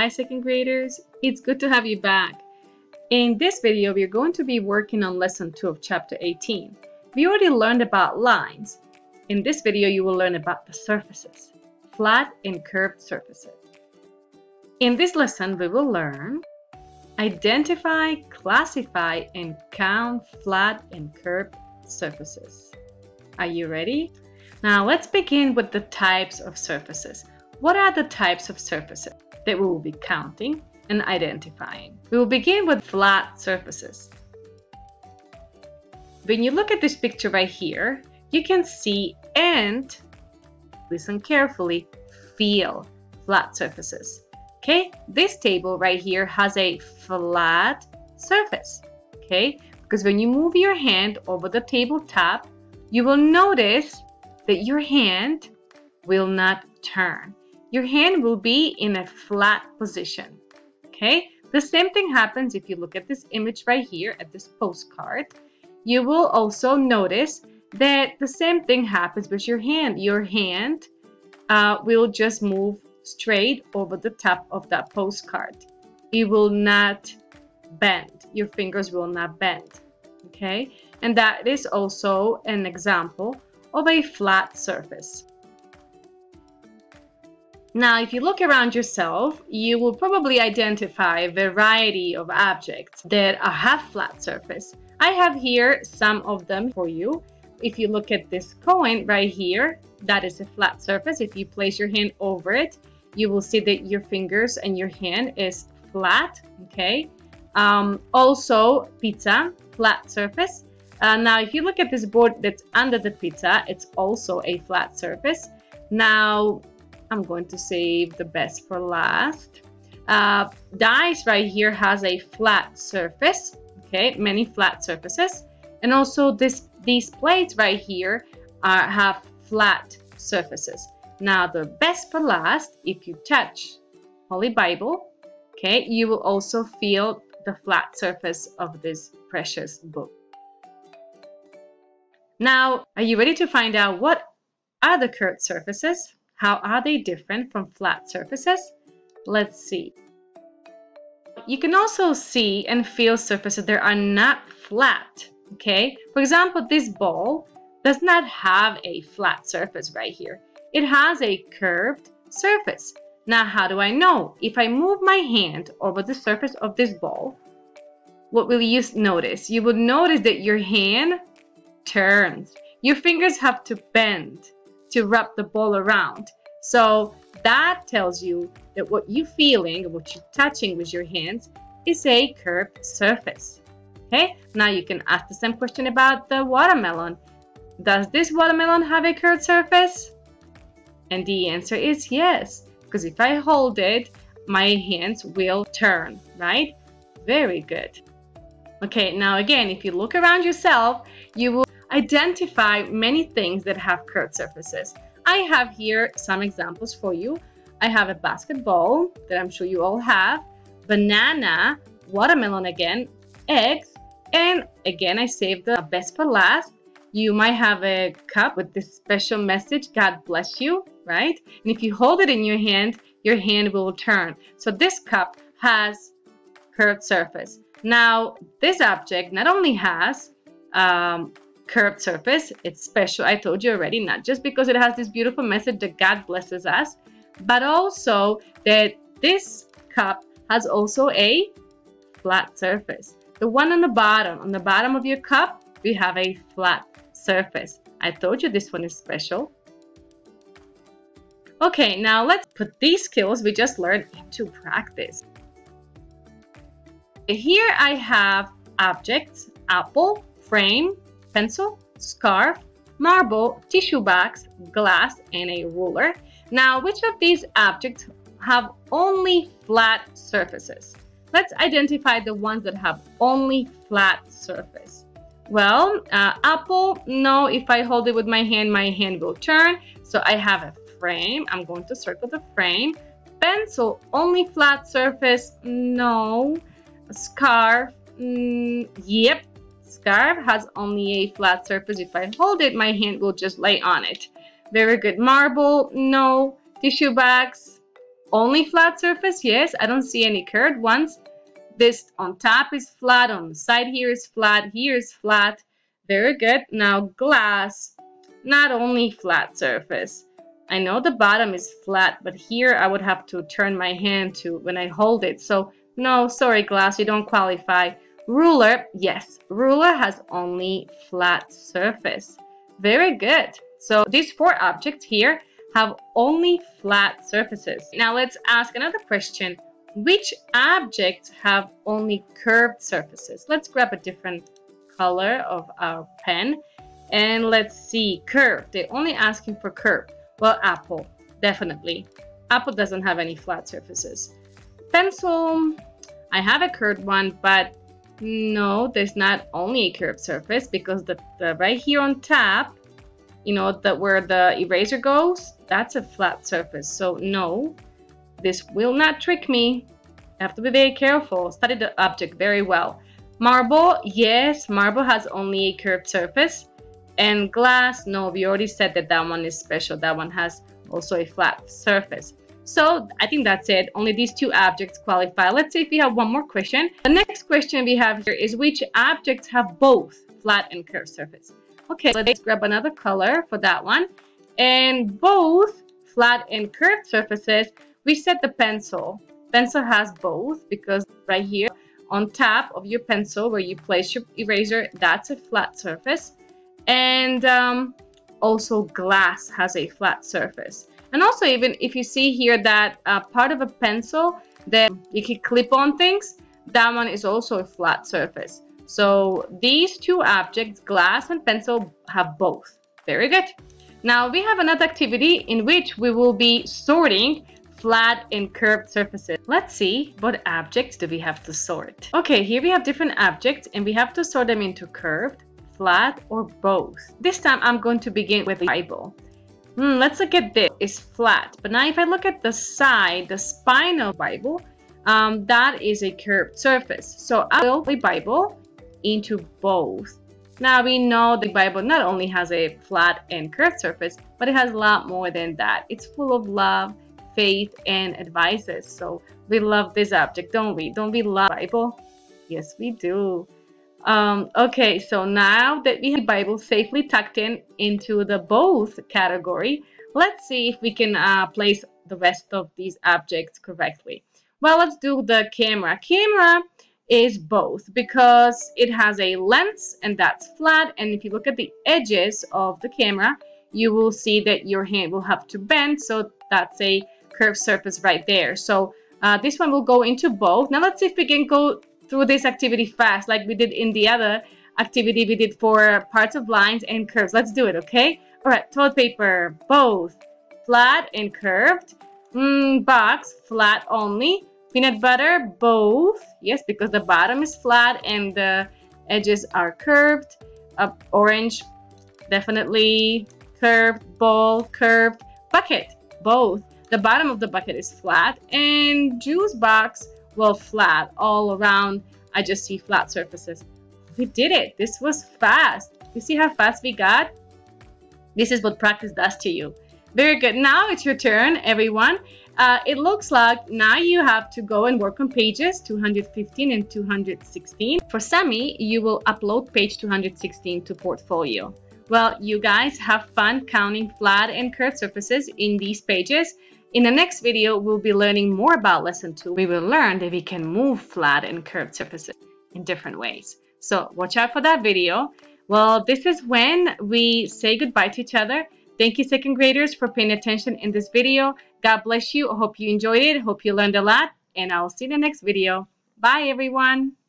Hi second graders, it's good to have you back. In this video, we're going to be working on lesson 2 of chapter 18. We already learned about lines. In this video, you will learn about the surfaces, flat and curved surfaces. In this lesson, we will learn identify, classify, and count flat and curved surfaces. Are you ready? Now let's begin with the types of surfaces. What are the types of surfaces that we will be counting and identifying? We will begin with flat surfaces. When you look at this picture right here, you can see and, listen carefully, feel flat surfaces. Okay, this table right here has a flat surface. Okay, because when you move your hand over the tabletop, you will notice that your hand will not turn. Your hand will be in a flat position. Okay, the same thing happens if you look at this image right here at this postcard. You will also notice that the same thing happens with your hand. Your hand will just move straight over the top of that postcard. It will not bend. Your fingers will not bend. Okay, and that is also an example of a flat surface. Now, if you look around yourself, you will probably identify a variety of objects that have flat surface. I have here some of them for you. If you look at this coin right here, that is a flat surface. If you place your hand over it, you will see that your fingers and your hand is flat. Okay. Also, pizza, flat surface. Now, if you look at this board that's under the pizza, it's also a flat surface. Now, I'm going to save the best for last. Dice right here has a flat surface. Okay, many flat surfaces. And also these plates right here have flat surfaces. Now, the best for last, if you touch Holy Bible, okay, you will also feel the flat surface of this precious book. Now, are you ready to find out what are the curved surfaces? How are they different from flat surfaces? Let's see. You can also see and feel surfaces that are not flat. Okay, for example, this ball does not have a flat surface right here. It has a curved surface. Now, how do I know? If I move my hand over the surface of this ball, what will you notice? You will notice that your hand turns. Your fingers have to bend to wrap the ball around. So that tells you that what you're feeling, what you're touching with your hands is a curved surface. Okay, now you can ask the same question about the watermelon. Does this watermelon have a curved surface? And the answer is yes, because if I hold it, my hands will turn, right? Very good. Okay, now again, if you look around yourself, you will identify many things that have curved surfaces. I have here some examples for you. I have a basketball that I'm sure you all have, banana, watermelon again, eggs, and again, I saved the best for last. You might have a cup with this special message, God bless you, right? And if you hold it in your hand will turn. So this cup has curved surface. Now, this object not only has curved surface, it's special, I told you already, not just because it has this beautiful message that God blesses us, but also that this cup has also a flat surface. The one on the bottom of your cup, we have a flat surface. I told you this one is special. Okay, now let's put these skills we just learned into practice. Here I have objects: apple, frame, pencil, scarf, marble, tissue box, glass, and a ruler. Now, which of these objects have only flat surfaces? Let's identify the ones that have only flat surface. Well, apple, no, if I hold it with my hand will turn. So I have a frame. I'm going to circle the frame. Pencil, only flat surface, no. Scarf, yep. Scarf has only a flat surface. If I hold it, my hand will just lay on it. Very good. Marble, no. Tissue box, only flat surface? Yes, I don't see any curved ones. This on top is flat, on the side here is flat. Very good. Now glass, not only flat surface. I know the bottom is flat, but here I would have to turn my hand to when I hold it. So no, sorry glass, you don't qualify. Ruler, yes, ruler has only flat surface. Very good. So these 4 objects here have only flat surfaces. Now let's ask another question. Which objects have only curved surfaces? Let's grab a different color of our pen and let's see. Curved. They're only asking for curved. Well, apple, definitely. Apple doesn't have any flat surfaces. Pencil, I have a curved one, but no, there's not only a curved surface because the right here on top, you know, where the eraser goes, that's a flat surface. So no, this will not trick me. I have to be very careful. Study the object very well. Marble, yes, marble has only a curved surface. And glass, no, we already said that that one is special. That one has also a flat surface. So I think that's it. Only these 2 objects qualify. Let's see if we have one more question. The next question we have here is which objects have both flat and curved surface? Okay, let's grab another color for that one. And both flat and curved surfaces, we said the pencil. Pencil has both because right here on top of your pencil where you place your eraser, that's a flat surface. And also glass has a flat surface. And also even if you see here that part of a pencil that you can clip on things, that one is also a flat surface. So these 2 objects, glass and pencil, have both. Very good. Now we have another activity in which we will be sorting flat and curved surfaces. Let's see what objects do we have to sort. Okay, here we have different objects and we have to sort them into curved, flat, or both. This time I'm going to begin with the Bible. Let's look at this. It's flat. But now if I look at the side, the spine of Bible, that is a curved surface. So I will the Bible into both. Now we know the Bible not only has a flat and curved surface, but it has a lot more than that. It's full of love, faith, and advices. So we love this object, don't we? Don't we love the Bible? Yes, we do. Okay, so now that we have the Bible safely tucked into the both category, let's see if we can place the rest of these objects correctly. Well, let's do the camera. Camera is both because it has a lens and that's flat, and if you look at the edges of the camera, you will see that your hand will have to bend, so that's a curved surface right there. So this one will go into both. Now let's see if we can go through this activity fast like we did in the other activity we did for parts of lines and curves. Let's do it, okay? All right, toilet paper, both flat and curved. Box, flat only. Peanut butter, both. Yes, because the bottom is flat and the edges are curved. Orange, definitely curved. Bowl, curved. Bucket, both. The bottom of the bucket is flat. And juice box, well, flat all around. I just see flat surfaces. We did it. This was fast. You see how fast we got? This is what practice does to you. Very good. Now it's your turn, everyone. It looks like now you have to go and work on pages 215 and 216. For Sammy, you will upload page 216 to Portfolio. Well, you guys have fun counting flat and curved surfaces in these pages. In the next video, we'll be learning more about lesson 2. We will learn that we can move flat and curved surfaces in different ways. So watch out for that video. Well, this is when we say goodbye to each other. Thank you, second graders, for paying attention in this video. God bless you. I hope you enjoyed it. Hope you learned a lot. And I'll see you in the next video. Bye, everyone.